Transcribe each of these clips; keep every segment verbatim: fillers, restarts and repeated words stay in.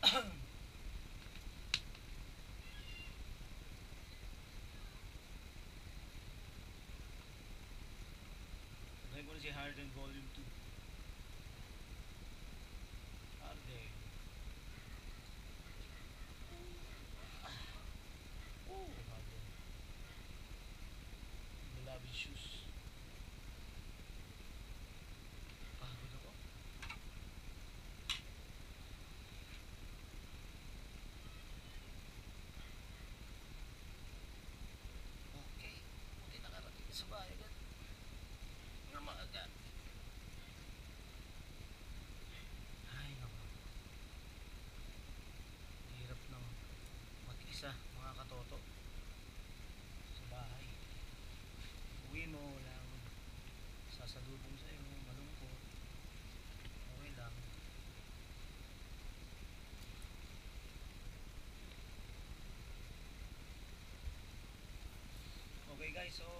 Ngayon ko na si Harden Volume two. Harden. Oh, Harden. Beloved shoes. Pagod ako. Okay. Buti nakarating sa bahay agad. Nga maaga. Ay, naku. Hirap ng mag-isa, mga katoto. Sa bahay. Uwi mo, walang sasalubong sa'yo, malungkot. Okay lang. Okay guys, so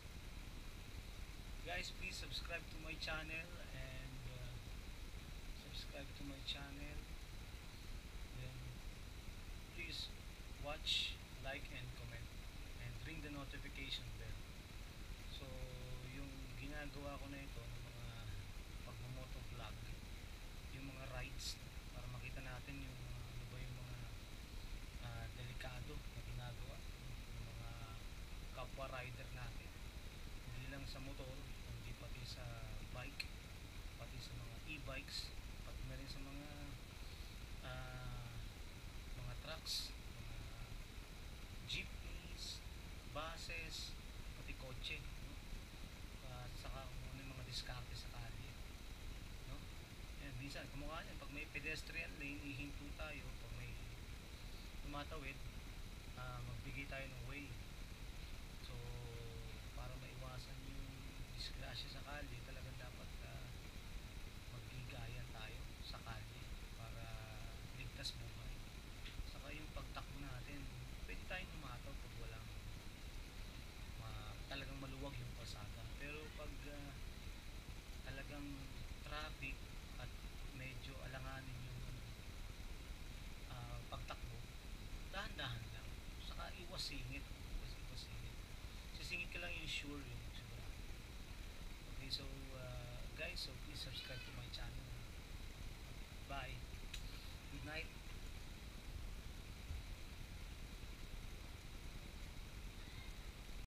guys, please subscribe to my channel and uh, subscribe to my channel. Then please watch, like, and comment, and ring the notification bell. So yung ginagawa ko na ito ng mga pagmumoto vlog, yung mga rides, para makita natin yung uh, ano ba yung mga uh, delikado na ginagawa yung mga kapwa rider natin, hindi lang sa motor kundi pati sa bike, pati sa mga e-bikes, pati na rin sa mga uh, mga trucks, mga jeepneys, buses, pati kotse, no? At saka kung ano yung mga diskarte sa kalye, no? Yan, minsan kumukha yan, pag may pedestrian lane, ihinto tayo. Pag may tumatawid, uh, magbigay tayo ng way. So para maiwasan yung disgrasya sa kalye, talagang dapat uh, magbigayan tayo sa kalye para ligtas buhay. Saka yung pagtakbo natin, pwede tayong umataw pag walang ma, talagang maluwag yung pasada. Pero pag uh, talagang traffic at medyo alanganin yung uh, pagtakbo, dahan-dahan lang. Saka iwas singit. Iwas, iwas singit. Sisingit ka lang yung sure yung sigurado. Okay, so uh, guys, so please subscribe to my channel. Bye. Good night.